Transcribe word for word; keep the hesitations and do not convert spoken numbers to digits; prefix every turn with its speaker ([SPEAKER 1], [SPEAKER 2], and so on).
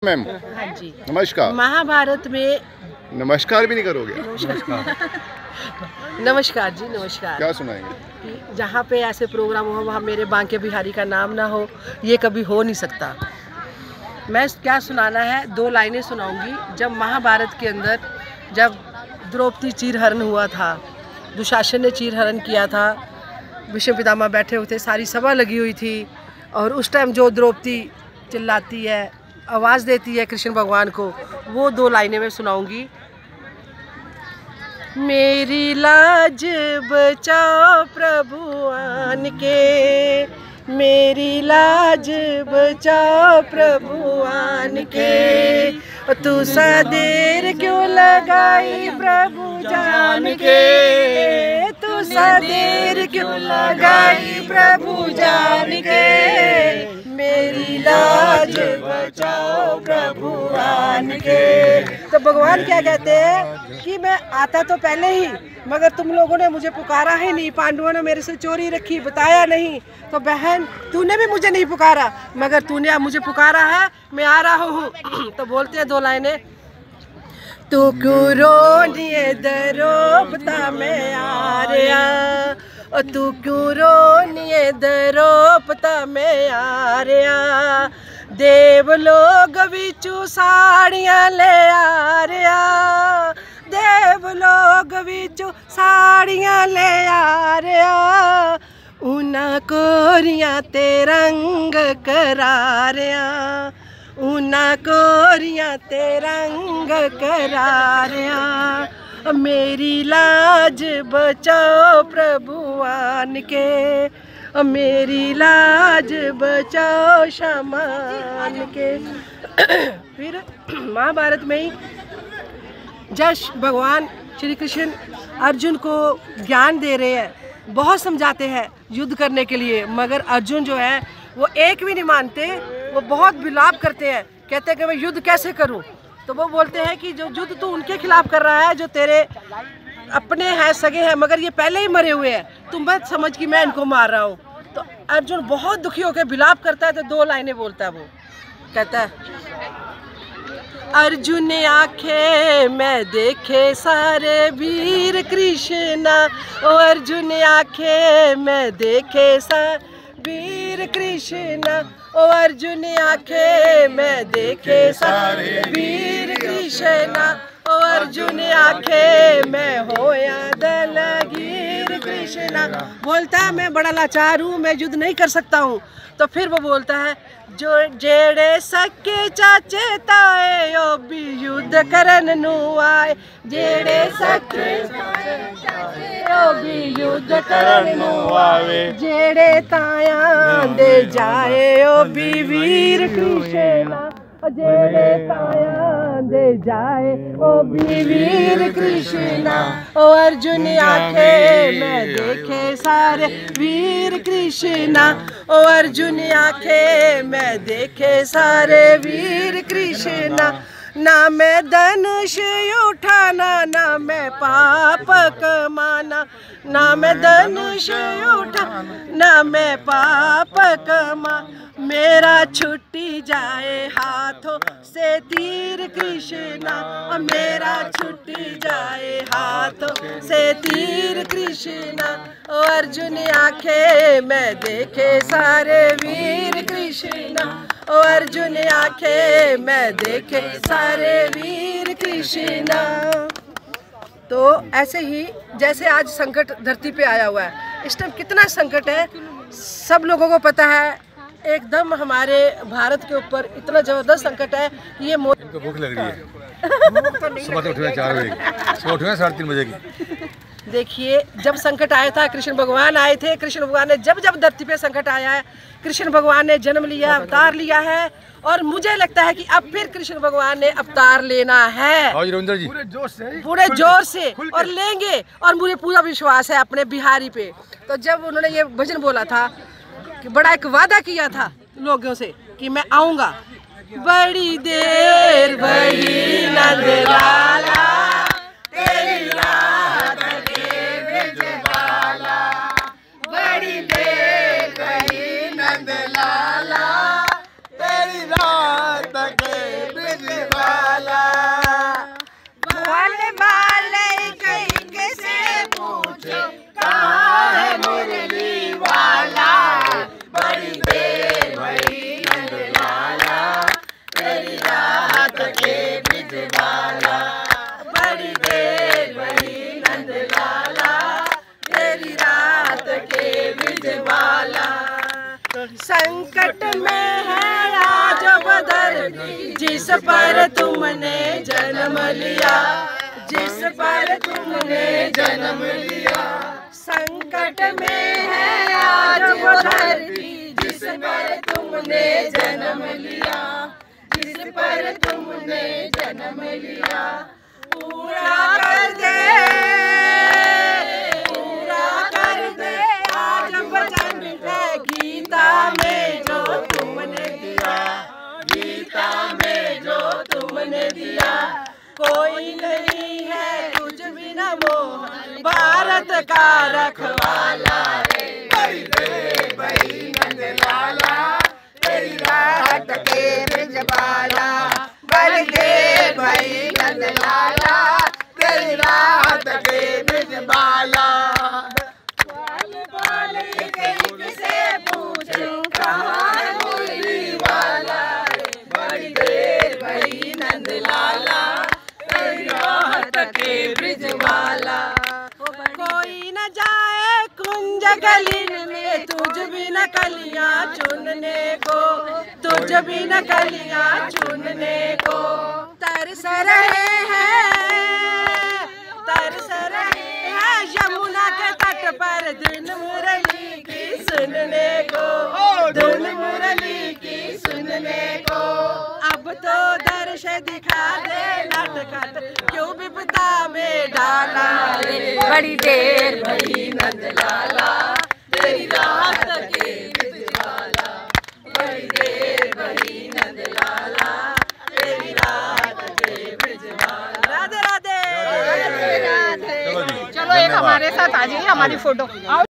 [SPEAKER 1] Ma'am.
[SPEAKER 2] हाँ जी,
[SPEAKER 1] नमस्कार।
[SPEAKER 2] महाभारत में
[SPEAKER 1] नमस्कार भी नहीं करोगे?
[SPEAKER 2] नमस्कार नमस्कार जी, नमस्कार।
[SPEAKER 1] क्या सुनाएंगे?
[SPEAKER 2] जहाँ पे ऐसे प्रोग्राम हो वहाँ मेरे बांके बिहारी का नाम ना हो, ये कभी हो नहीं सकता। मैं क्या सुनाना है, दो लाइनें सुनाऊंगी। जब महाभारत के अंदर जब द्रौपदी चीरहरण हुआ था, दुशासन ने चीरहरण किया था, भीष्म पितामह बैठे हुए थे, सारी सभा लगी हुई थी, और उस टाइम जो द्रौपदी चिल्लाती है, आवाज़ देती है कृष्ण भगवान को, वो दो लाइनें मैं सुनाऊंगी। मेरी लाज बचाओ प्रभु आन के, मेरी लाज बचाओ प्रभु आन के, तू सा देर क्यों लगाई प्रभु जान के, तू सा देर क्यों लगाई प्रभु जान के, मेरी लाज बचाओ प्रभु आन के। तो भगवान क्या कहते हैं कि मैं आता तो पहले ही, मगर तुम लोगों ने मुझे पुकारा ही नहीं, पांडवों ने मेरे से चोरी रखी, बताया नहीं, तो बहन तूने भी मुझे नहीं पुकारा, मगर तूने अब मुझे पुकारा है, मैं आ रहा हूँ। तो बोलते हैं दो लाइनें, तू क्यों रोनिए द्रौपदी मैं आ रहा, और तू क्यों रोनिए द्रौपदी मैं आ रहा, देव लोग बिचू साड़ियाँ ले आ रहा, देव लोग बिचू साड़ियाँ ले आ रहा, उना कोरियाँ ते रंग करा रहा, उना कोरियाँ ते रंग करा रहा, मेरी लाज बचाओ प्रभु आन के, मेरी लाज बचाओ शमान के। फिर महाभारत में ही जब भगवान श्री कृष्ण अर्जुन को ज्ञान दे रहे हैं, बहुत समझाते हैं युद्ध करने के लिए, मगर अर्जुन जो है वो एक भी नहीं मानते, वो बहुत विलाप करते हैं, कहते हैं कि मैं युद्ध कैसे करूं। तो वो बोलते हैं कि जो युद्ध तू उनके खिलाफ कर रहा है जो तेरे अपने हैं, सगे हैं, मगर ये पहले ही मरे हुए हैं, तुम मत समझ कि मैं इनको मार रहा हूँ। तो अर्जुन बहुत दुखी होकर विलाप करता है, तो दो लाइनें बोलता है, वो कहता है, अर्जुन आंखें मैं देखे सारे वीर कृष्णा, ओ अर्जुन आंखें मैं देखे सारे वीर कृष्णा, ओ अर्जुन आंखें मैं देखे सारे वीर कृष्णा, ओ अर्जुन आंखें मैं होया दलगीर कृष्णा। बोलता है मैं बड़ा लाचार हूँ, मैं युद्ध नहीं कर सकता हूँ। तो फिर वो बोलता है, जो जेड़े सके चाचे ताए ओ भी युद्ध करन नू आए, जेड़े सके चाचे ओ भी युद्ध करन नू आवे, जेड़े ताया दे जाए ओ भी वीर कृष्णा, जेड़े ताया दे जाए ओ भी वीर कृष्णा, ओ अर्जुन आंखें मैं देखे सारे वीर कृष्णा, ओ अर्जुन आंखें मैं देखे सारे वीर कृष्णा, ना मैं धनुष उठाना ना मैं पाप कमाना, ना मैं धनुष उठाना ना मैं पाप कमा, मेरा छुट्टी जाए हाथों से तीर कृष्णा, मेरा छुट्टी जाए हाथों से तीर कृष्णा, ओ अर्जुन आंखें मैं देखे सारे वीर कृष्णा, ओ अर्जुन आंखें मैं देखे सारे वीर कृष्णा। तो ऐसे ही जैसे आज संकट धरती पे आया हुआ है, इस टाइम कितना संकट है सब लोगों को पता है, एकदम हमारे भारत के ऊपर इतना जबरदस्त संकट है कि ये मोदी
[SPEAKER 3] को भूख लग रही है। सुबह तो उठे चार बजे, सुबह उठे साढ़े तीन बजे की।
[SPEAKER 2] देखिए जब संकट आया था, कृष्ण भगवान आए थे, कृष्ण भगवान ने जब जब धरती पे संकट आया है, कृष्ण भगवान ने जन्म लिया, अवतार लिया है, और मुझे लगता है कि अब फिर कृष्ण भगवान ने अवतार लेना है
[SPEAKER 3] रविंद्र जी,
[SPEAKER 2] पूरे जोर से पूरे जोर से और लेंगे, और मुझे पूरा विश्वास है अपने बिहारी पे। तो जब उन्होंने ये भजन बोला था कि बड़ा एक वादा किया था लोगों से कि मैं आऊंगा, बड़ी देर भई नंद लाला तेरी रात के बिजबाला, बड़ी देर भई नंद लाला तेरी रात के ब्रिजवाला। बोल वाले कहीं से पूछो कहाँ है मुरली वाला। बड़ी देर भई नंदलाला तेरी रात के ब्रिजवाला। बड़ी देर भई नंदलाला तेरी रात के ब्रिजवाला। संकट में है आज बदर जिस पर तुमने जन्म लिया। जिस पर तुमने जन्म लिया। संकट में है आज बदर जिस पर तुमने जन्म लिया। जिस पर तुमने जन्म लिया। पूरा कर दे पूरा कर दे आज वचन है गीता में जो तुमने दिया। गीता में जो तुमने दिया। कोई नहीं है तुझ बिना मोह भारत का रखवाला रे। बड़ी देर भई नंदलाला तेरी रात के ब्रिजवाला। बड़ी देर भई नंदलाला तेरी रात के ब्रिजवाला। से पूछूं कहाँ है मुरली वाला। बड़ी देर भई नंदलाला तेरी रात के ब्रिजवाला। कोई न जाए कुंज गलीन में तुझ बिना कलियां चुनने को। तुझ बिना कलियां चुनने को। तरस रहे हैं तरस रहे हैं यमुना के तट पर धुन मुरली की सुनने को। धुन मुरली की सुनने को। अब तो दर्श दिखा दे नटखट क्यों विपदा में डाला रे। बड़ी देर भई नंदलाला तेरी रात के ब्रिजवाला। बड़ी देर भई नंदलाला तेरी रात के ब्रिजवाला। राधे राधे।
[SPEAKER 3] चलो जी,
[SPEAKER 4] चलो एक हमारे साथ आ जाइए हमारी फोटो।